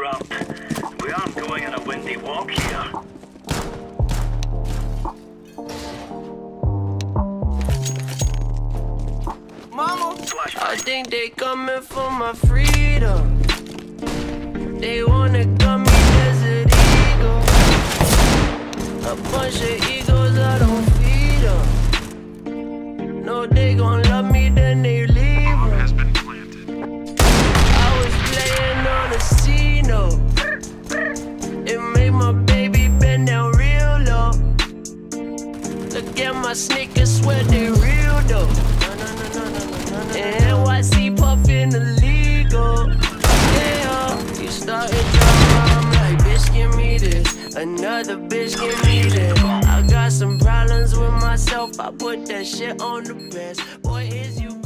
up. We aren't going on a windy walk here. Mama, I think they coming for my freedom. They wanna gun me Desert Eagle. A bunch of egos, I don't feed them. No, they gon' love me, then they leave them. Has been planted. I was playing on a C note. It made my baby bend down real low. Look at my sneakers, swear they real though. And NYC puffin' illegal. Yeah, you started drama, I'm like, bitch, give me this. Another bitch, give me this. I got some problems with myself, I put that shit on the best. Boy, is you